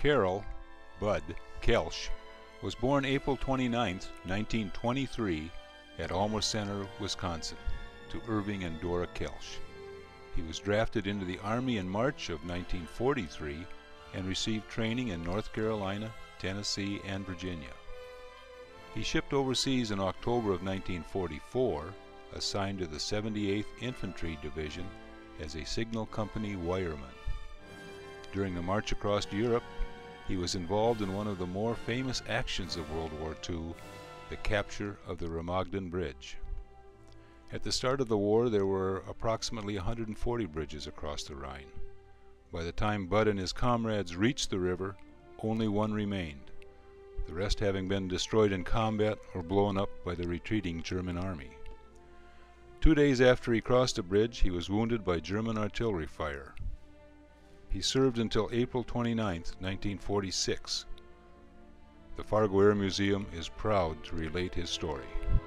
Carroll Bud Kelsh was born April 29, 1923, at Alma Center, Wisconsin, to Irving and Dora Kelsh. He was drafted into the Army in March of 1943 and received training in North Carolina, Tennessee, and Virginia. He shipped overseas in October of 1944, assigned to the 78th Infantry Division as a signal company wireman. During the march across Europe, he was involved in one of the more famous actions of World War II, the capture of the Remagen Bridge. At the start of the war, there were approximately 140 bridges across the Rhine. By the time Bud and his comrades reached the river, only one remained, the rest having been destroyed in combat or blown up by the retreating German army. 2 days after he crossed the bridge, he was wounded by German artillery fire. He served until April 29, 1946. The Fargo Air Museum is proud to relate his story.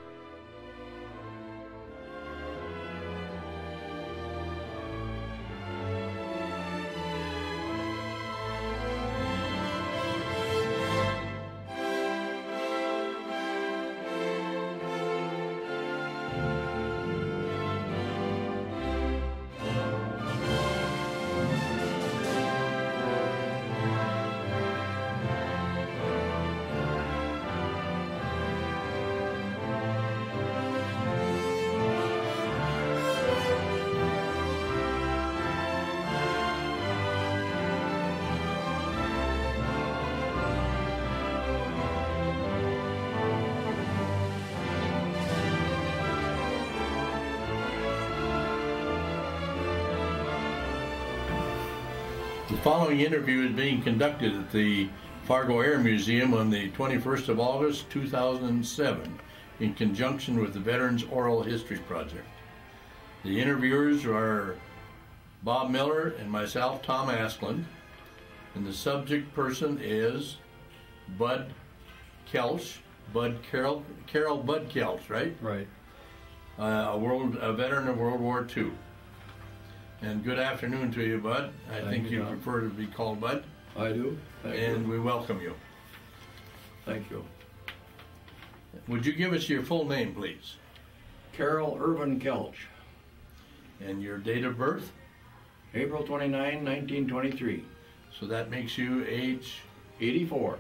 The following interview is being conducted at the Fargo Air Museum on the 21st of August, 2007, in conjunction with the Veterans Oral History Project. The interviewers are Bob Miller and myself, Tom Askland, and the subject person is Bud Kelsh, Carroll Bud Kelsh, right? Right. A veteran of World War II. And good afternoon to you, Bud. I think you prefer to be called Bud. I do. Thank you. We welcome you. Thank you. Would you give us your full name, please? Carroll Irvin Kelsh. And your date of birth? April 29, 1923. So that makes you age? 84.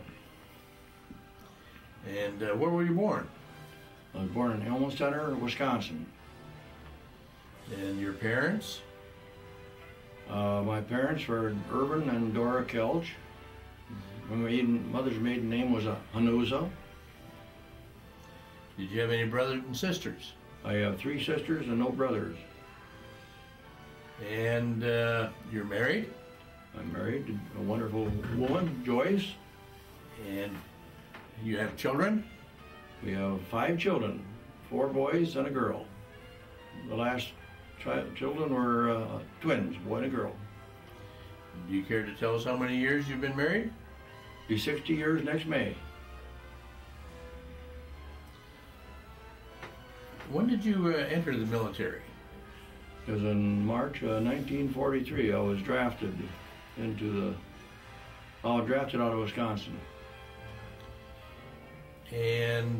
And where were you born? I was born in Alma Center, Wisconsin. And your parents? My parents were Irvin and Dora Kelsh. My mother's maiden name was Hanuza. Did you have any brothers and sisters? I have 3 sisters and no brothers. And you're married? I'm married to a wonderful woman, Joyce. And you have children? We have 5 children, 4 boys and a girl. The last children were twins, boy and a girl. Do you care to tell us how many years you've been married? Be 60 years next May. When did you enter the military? It was in March 1943. I was drafted drafted out of Wisconsin. And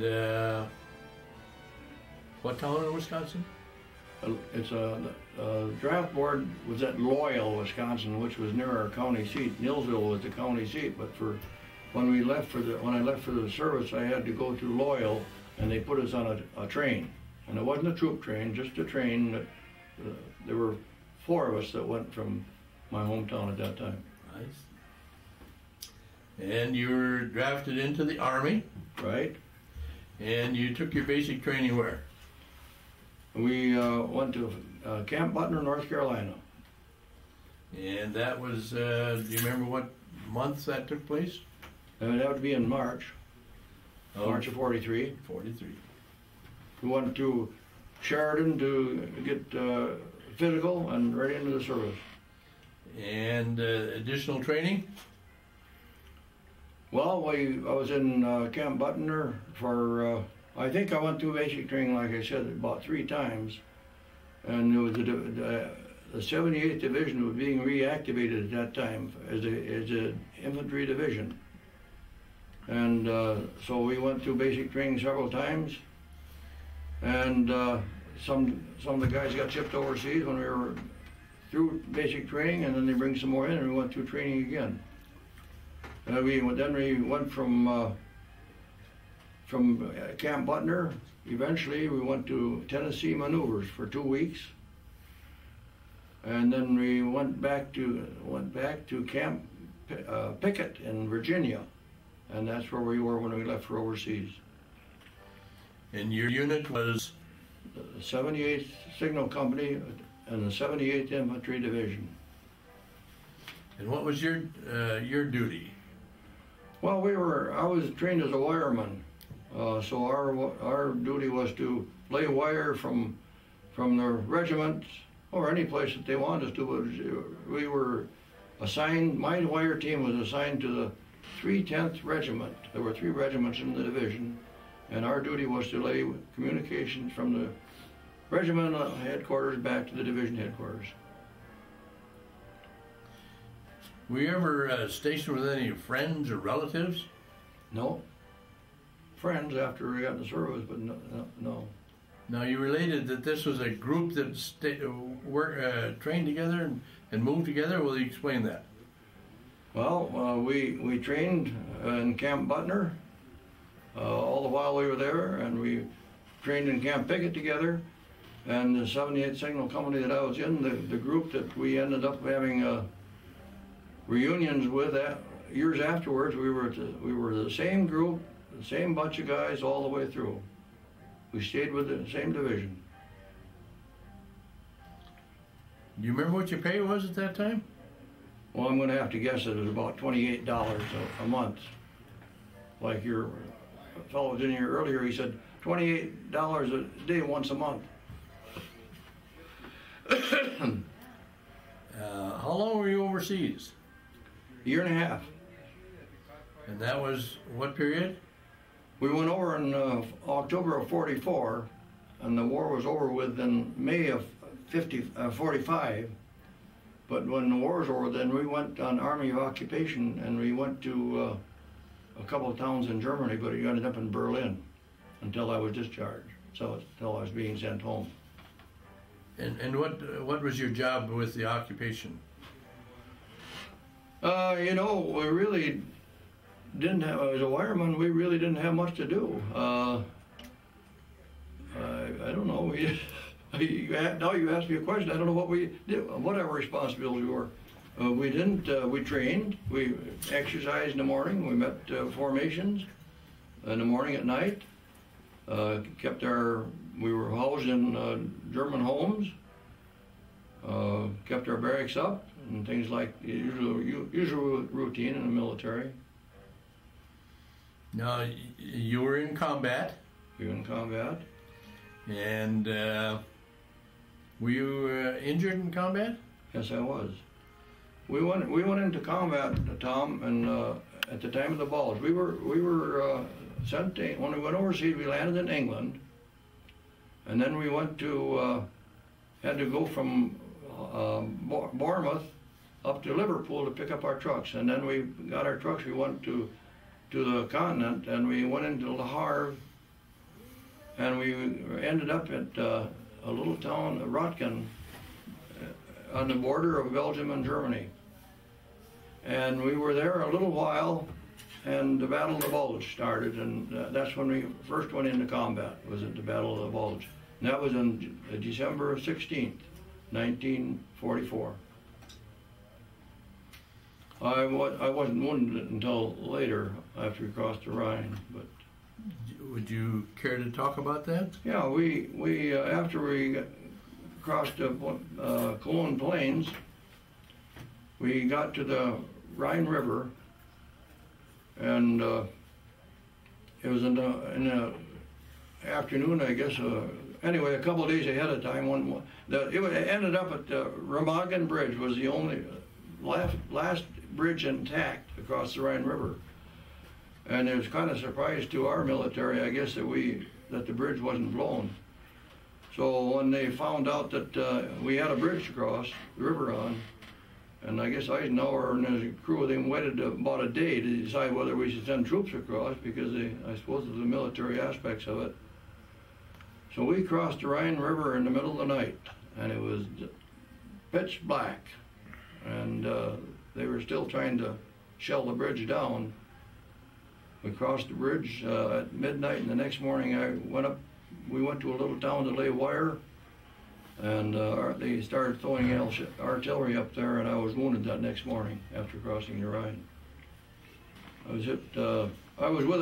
what town in Wisconsin? It's a draft board was at Loyal, Wisconsin, which was near our county seat. Nilsville was the county seat, but when I left for the service, I had to go to Loyal, and they put us on a train, and it wasn't a troop train, just a train. That there were 4 of us that went from my hometown at that time. Nice. And you were drafted into the Army, right? And you took your basic training where? We went to Camp Butner, North Carolina. And that was, do you remember what month that took place? That would be in March. March of 43. 43. We went to Sheridan to get physical and right into the service. And additional training? Well, I was in Camp Butner for, I think I went through basic training, like I said, about 3 times. And it was the 78th Division was being reactivated at that time as a Infantry Division. And so we went through basic training several times. And some of the guys got shipped overseas when we were through basic training, and then they bring some more in, and we went through training again. Then we went from Camp Butner. Eventually, we went to Tennessee maneuvers for 2 weeks, and then we went back to Camp Picket in Virginia, and that's where we were when we left for overseas. And your unit was? The 78th Signal Company and the 78th Infantry Division. And what was your duty? Well, I was trained as a wireman, so our duty was to lay wire from the regiment or any place that they wanted us to. But we were assigned. My wire team was assigned to the 310th Regiment. There were 3 regiments in the division, and our duty was to lay communications from the regiment headquarters back to the division headquarters. Were you ever stationed with any friends or relatives? No. Friends after we got in the service, but no. Now, you related that this was a group that trained together and moved together. Will you explain that? Well, we trained in Camp Butner all the while we were there, and we trained in Camp Picket together. And the 78th Signal Company that I was in, the group that we ended up having reunions with years afterwards, we were the same group, the same bunch of guys all the way through. We stayed with the same division. Do you remember what your pay was at that time? Well, I'm going to have to guess it was about $28 a month. Like your fellow was in here earlier, he said $28 a day once a month. How long were you overseas? A year and a half. And that was what period? We went over in October of '44, and the war was over with in May of '45. But when the war was over, then we went on Army of Occupation, and we went to a couple of towns in Germany, but we ended up in Berlin until I was discharged, so until I was being sent home. And what was your job with the occupation? You know, we really didn't have, as a wireman, we really didn't have much to do. I don't know. Now you ask me a question, I don't know what we did, what our responsibilities were. We trained, we exercised in the morning, we met formations in the morning, at night. We were housed in German homes, kept our barracks up, and things like the usual routine in the military. Now, you were in combat. We were in combat. And were you injured in combat? Yes, I was. We went into combat, Tom, and at the time of the Bulge, we were sent to, when we went overseas, we landed in England, and then we went to had to go from Bournemouth up to Liverpool to pick up our trucks, and then we got our trucks. We went to the continent, and we went into Le Havre, and we ended up at a little town, Rotken, on the border of Belgium and Germany. And we were there a little while, and the Battle of the Bulge started, and that's when we first went into combat, was at the Battle of the Bulge. And that was on December 16th, 1944. I wasn't wounded until later, after we crossed the Rhine, but... Would you care to talk about that? Yeah, we after we crossed the Cologne Plains, we got to the Rhine River, and it was in the afternoon, I guess. Anyway, a couple of days ahead of time. It ended up at the Remagen Bridge, was the only last bridge intact across the Rhine River. And it was kind of a surprise to our military, I guess, that the bridge wasn't blown. So when they found out that we had a bridge to cross the river on, and I guess Eisenhower and his crew, they waited about a day to decide whether we should send troops across, because I suppose of the military aspects of it. So we crossed the Rhine River in the middle of the night, and it was pitch black, and they were still trying to shell the bridge down. We crossed the bridge at midnight, and the next morning we went to a little town to lay wire, and they started throwing artillery up there, and I was wounded that next morning after crossing the Rhine. I was with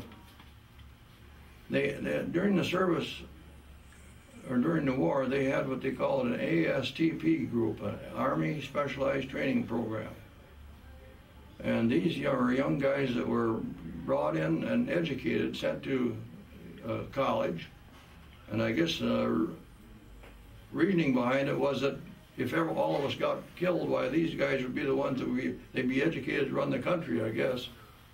during the service, or during the war, they had what they called an ASTP group, an Army Specialized Training Program. And these are young guys that were brought in and educated, sent to college. And I guess reasoning behind it was that if ever all of us got killed, why these guys would be the ones that they'd be educated to run the country, I guess.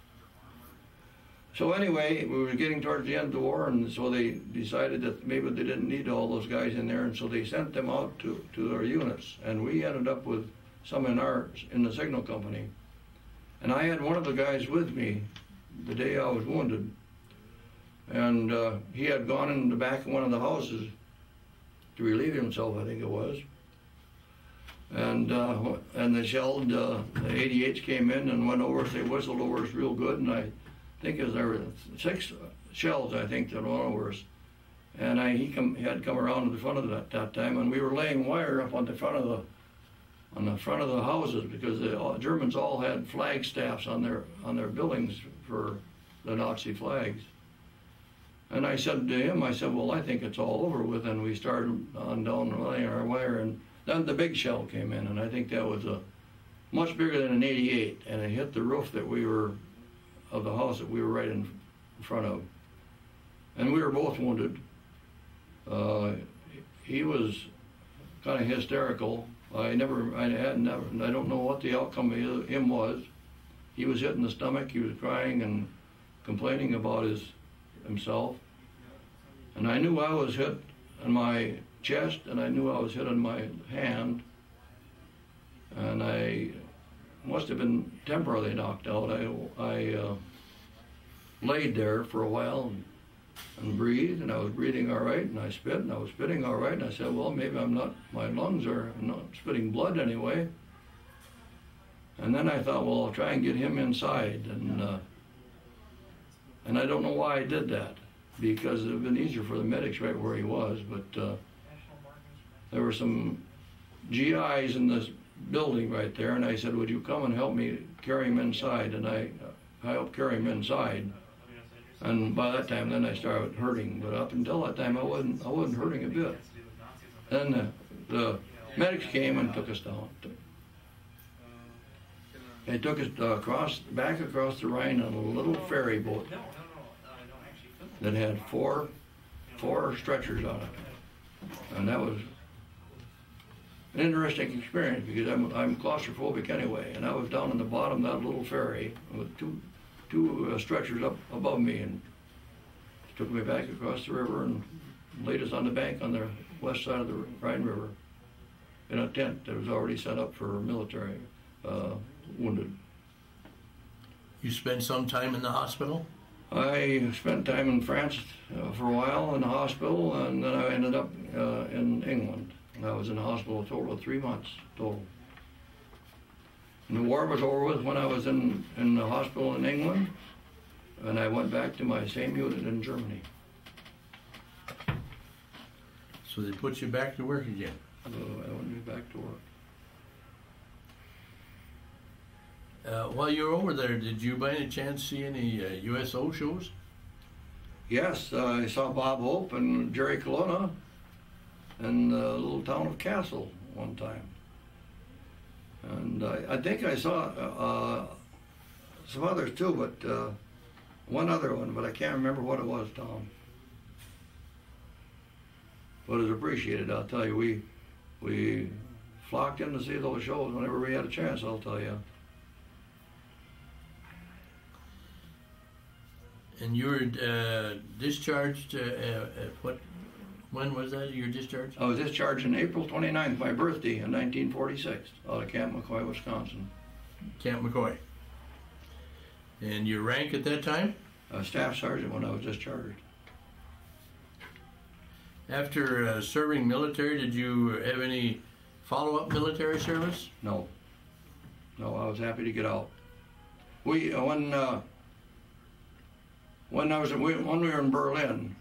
So anyway, we were getting towards the end of the war, and so they decided that maybe they didn't need all those guys in there, and so they sent them out to their units. And we ended up with some in the signal company. And I had one of the guys with me the day I was wounded, and he had gone in the back of one of the houses to relieve himself, I think it was. And they shelled, the 88s came in and went over, they whistled over us real good, and I think there were 6 shells, I think, that went over us. And he had come around to the front of that time, and we were laying wire up on the front of the houses, because the Germans all had flag staffs on their buildings for the Nazi flags. And I said to him, well, I think it's all over with, and we started on down laying our wire, and then the big shell came in, and I think that was much bigger than an 88, and it hit the roof of the house that we were right in front of. And we were both wounded. He was kind of hysterical. I don't know what the outcome of him was. He was hit in the stomach, he was crying and complaining about himself. And I knew I was hit in my chest, and I knew I was hit in my hand. And I must have been temporarily knocked out. I laid there for a while and breathed, and I was breathing all right, and I spit, and I was spitting all right, and I said, well, maybe I'm not spitting blood anyway. And then I thought, well, I'll try and get him inside, and I don't know why I did that, because it would have been easier for the medics right where he was, but there were some GIs in this building right there, and I said, would you come and help me carry him inside? And I helped carry him inside. And by that time, then I started hurting. But up until that time, I wasn't hurting a bit. Then the medics came and took us down. They took us back across the Rhine on a little ferry boat that had four stretchers on it, and that was an interesting experience, because I'm claustrophobic anyway, and I was down on the bottom of that little ferry with two stretchers up above me, and took me back across the river and laid us on the bank on the west side of the Rhine River in a tent that was already set up for military wounded. You spent some time in the hospital? I spent time in France for a while in the hospital, and then I ended up in England. I was in the hospital a total of 3 months total. And the war was over with when I was in the hospital in England, and I went back to my same unit in Germany. So they put you back to work again? So I went back to work. While you were over there, did you by any chance see any USO shows? Yes, I saw Bob Hope and Jerry Colonna in the little town of Kassel one time. And I think I saw some others too, but one other one, but I can't remember what it was, Tom. But it was appreciated, I'll tell you. We flocked in to see those shows whenever we had a chance, I'll tell you. And you were discharged at When was that, your discharge? I was discharged on April 29th, my birthday, in 1946, out of Camp McCoy, Wisconsin. Camp McCoy. And your rank at that time? Staff sergeant when I was discharged. After serving military, did you have any follow-up military service? No. No, I was happy to get out. We when we were in Berlin,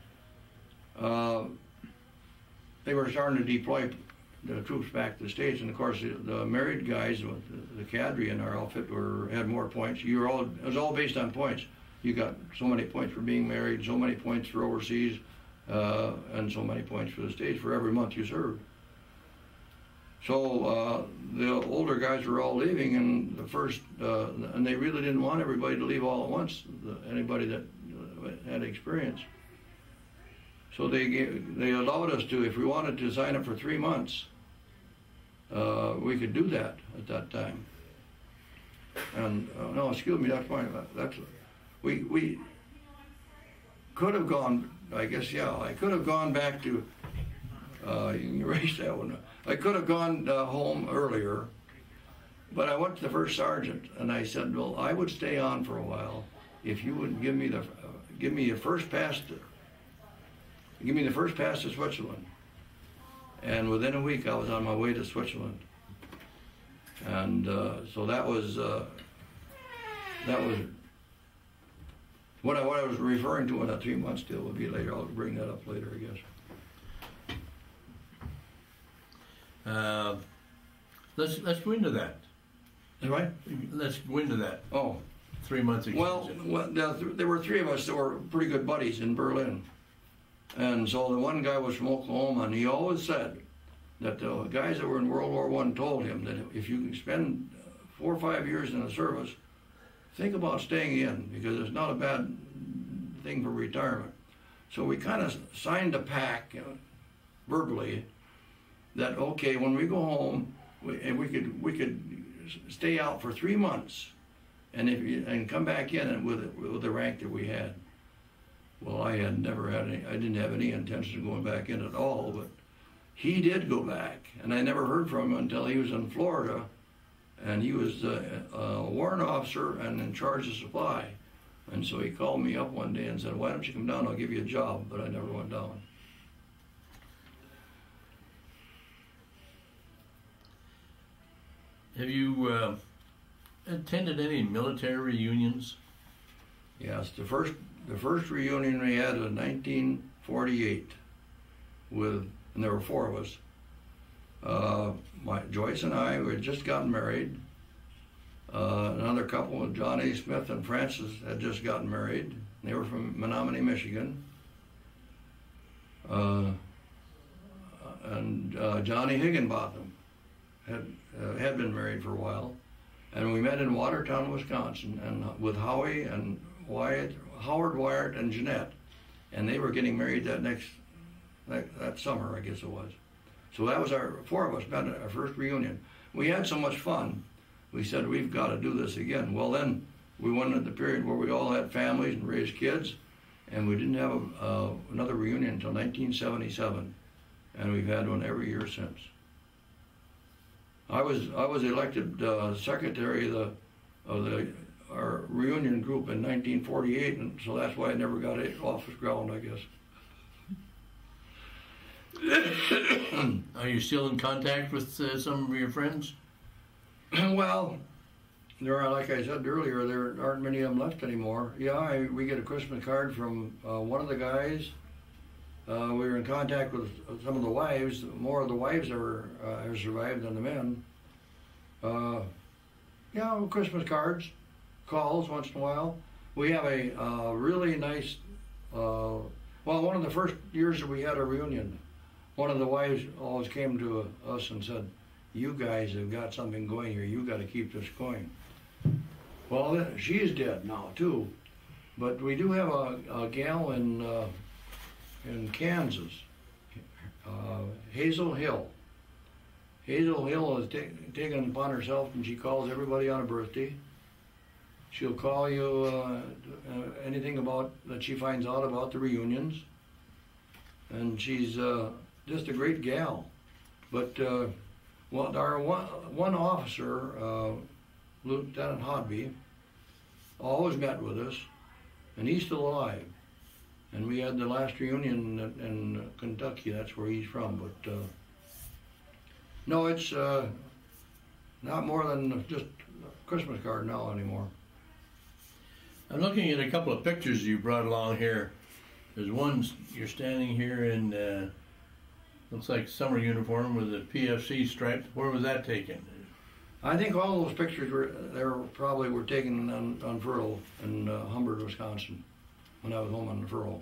they were starting to deploy the troops back to the States, and of course the married guys, the cadre in our outfit had more points. It was all based on points. You got so many points for being married, so many points for overseas, and so many points for the States for every month you served. So the older guys were all leaving, and and they really didn't want everybody to leave all at once. Anybody that had experience. So they allowed us to, if we wanted to sign up for 3 months, we could do that at that time. And no, excuse me, that's fine. We could have gone. I guess I could have gone back to. You can erase that one. I could have gone home earlier, but I went to the first sergeant and I said, "Well, I would stay on for a while if you would give me the first pass to Switzerland." And within a week, I was on my way to Switzerland. And so that was what I was referring to in that 3 months deal would be later. I'll bring that up later, I guess. Let's go into that. Right? Let's go into that. Oh. 3 months ago. Well, there were three of us that were pretty good buddies in Berlin. And so the one guy was from Oklahoma, and he always said that the guys that were in World War I told him that if you can spend 4 or 5 years in the service, think about staying in, because it's not a bad thing for retirement. So we kind of signed a pact, verbally, that okay, when we go home, we could stay out for 3 months, and come back in with the rank that we had. Well, I didn't have any intention of going back in at all, but he did go back, and I never heard from him until he was in Florida, and he was a warrant officer and in charge of supply. And so he called me up one day and said, "Why don't you come down, I'll give you a job," but I never went down. Have you attended any military reunions? Yes, the first reunion we had was in 1948, and there were 4 of us. Joyce and I had just gotten married. Another couple, Johnny Smith and Francis, had just gotten married. They were from Menominee, Michigan. And Johnny Higginbotham had been married for a while. And we met in Watertown, Wisconsin, and with Howie and Howard, Wyatt, and Jeanette, and they were getting married that summer, I guess it was. So that was 4 of us met at our first reunion. We had so much fun. We said, we've got to do this again. Well, then we went into the period where we all had families and raised kids, and we didn't have another reunion until 1977, and we've had one every year since. I was elected secretary of our reunion group in 1948, and so that's why I never got an office ground, I guess. Are you still in contact with some of your friends? Well, there are, like I said earlier, there aren't many of them left anymore. Yeah, we get a Christmas card from one of the guys. We were in contact with some of the wives. More of the wives have survived than the men. Christmas cards, calls once in a while. We have a really nice, one of the first years that we had a reunion, one of the wives always came to us and said, "You guys have got something going here. You got to keep this going." Well, she's dead now too, but we do have a gal in Kansas, Hazel Hill. Hazel Hill has taken it upon herself, and she calls everybody on a birthday. She'll call you anything that she finds out about the reunions. and she's just a great gal. But our one officer, Lieutenant Hodby, always met with us, and he's still alive. And we had the last reunion in Kentucky. That's where he's from. But no, it's not more than just a Christmas card now anymore. I'm looking at a couple of pictures you brought along here. There's one, you're standing here in, looks like summer uniform with a PFC stripe. Where was that taken? I think all those pictures probably were taken on furlough in Humbird, Wisconsin, when I was home on the furlough.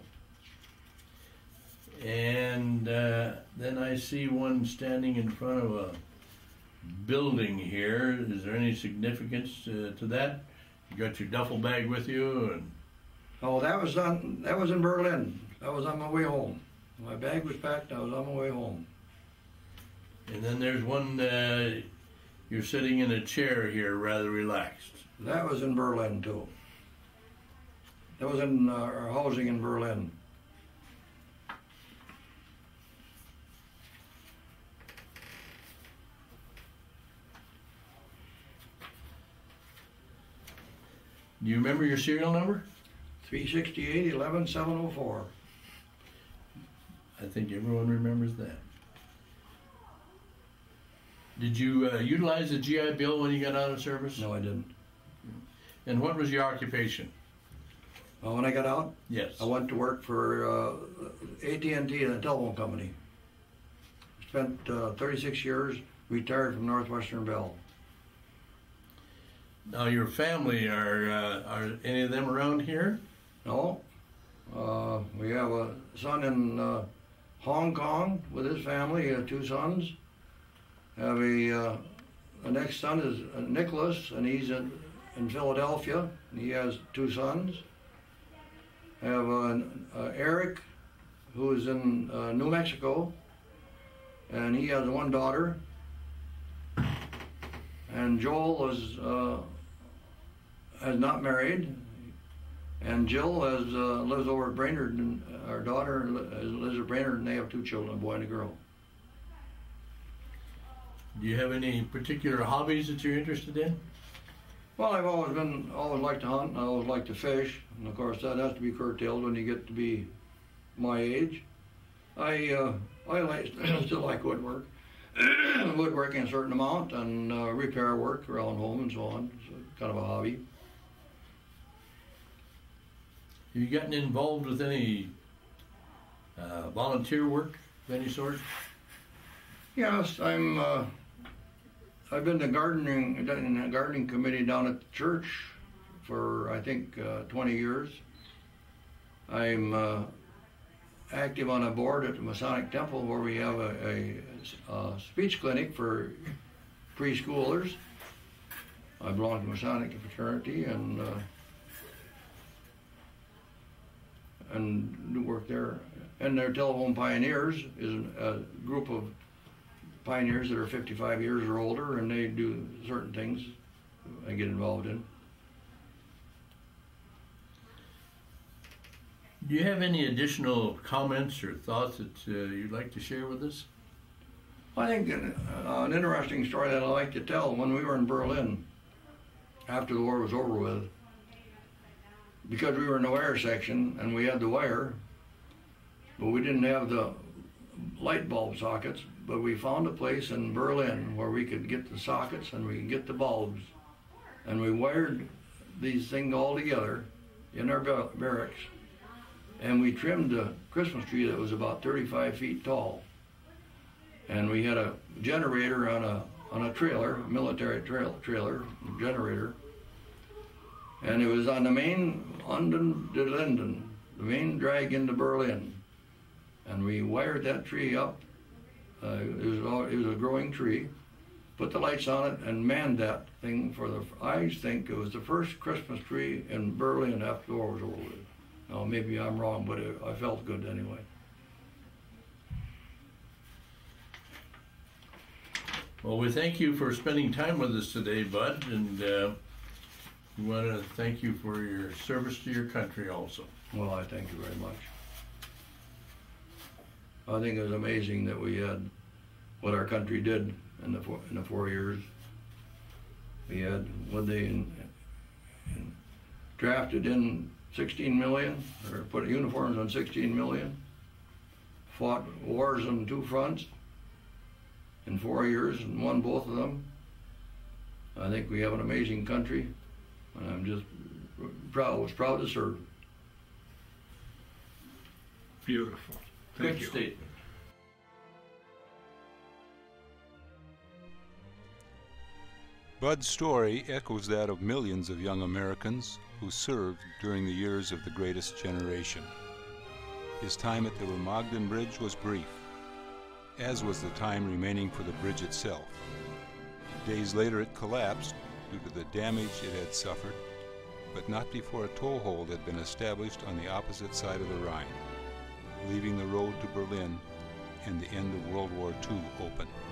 And then I see one standing in front of a building here. Is there any significance to that? You got your duffel bag with you? And oh, that was in Berlin. That was on my way home. My bag was packed. I was on my way home. And then there's one. You're sitting in a chair here, rather relaxed. That was in Berlin too. That was in our housing in Berlin. Do you remember your serial number? 368-11704. I think everyone remembers that. Did you utilize the GI Bill when you got out of service? No, I didn't. And what was your occupation? When I got out? Yes. I went to work for AT&T, the telephone company. Spent 36 years, retired from Northwestern Bell. Now your family, are any of them around here? No. We have a son in Hong Kong with his family. He had 2 sons. Have the next son is Nicholas, and he's in Philadelphia, and he has 2 sons. Have Eric, who is in New Mexico, and he has 1 daughter. And Joel is not married, and Jill lives over at Brainerd, and our daughter lives at Brainerd, and they have 2 children, a boy and a girl. Do you have any particular hobbies that you're interested in? Well, I've always liked to hunt, and I always liked to fish, and of course that has to be curtailed when you get to be my age. I still like woodwork. Woodworking a certain amount, and repair work around home and so on. It's kind of a hobby. Have you gotten involved with any volunteer work of any sort? Yes, I've been in a gardening committee down at the church for I think 20 years. I'm active on a board at the Masonic Temple where we have a speech clinic for preschoolers. I belong to the Masonic fraternity and do work there. And their Telephone Pioneers is a group of pioneers that are 55 years or older, and they do certain things I get involved in. Do you have any additional comments or thoughts that you'd like to share with us? I think an interesting story that I like to tell, when we were in Berlin, after the war was over with, because we were in the wire section and we had the wire, but we didn't have the light bulb sockets, but we found a place in Berlin where we could get the sockets and we could get the bulbs, and we wired these things all together in our barracks, and we trimmed a Christmas tree that was about 35 feet tall. And we had a generator on a trailer, a military trailer generator, and it was on the main London to Linden, the main drag into Berlin. And we wired that tree up. It was a growing tree. Put the lights on it and manned that thing I think it was the first Christmas tree in Berlin after the war was over with. Now maybe I'm wrong, but I felt good anyway. Well, we thank you for spending time with us today, Bud, and we want to thank you for your service to your country also. Well, I thank you very much. I think it was amazing that we had what our country did in the 4 years. We had when they drafted in 16 million, or put uniforms on 16 million, fought wars on 2 fronts in 4 years and won both of them. I think we have an amazing country, and I'm just proud to serve. Beautiful. Thank Good you. statement. Bud's story echoes that of millions of young Americans who served during the years of the greatest generation. His time at the Remagen Bridge was brief, as was the time remaining for the bridge itself. Days later it collapsed due to the damage it had suffered, but not before a toehold had been established on the opposite side of the Rhine, leaving the road to Berlin and the end of World War II open.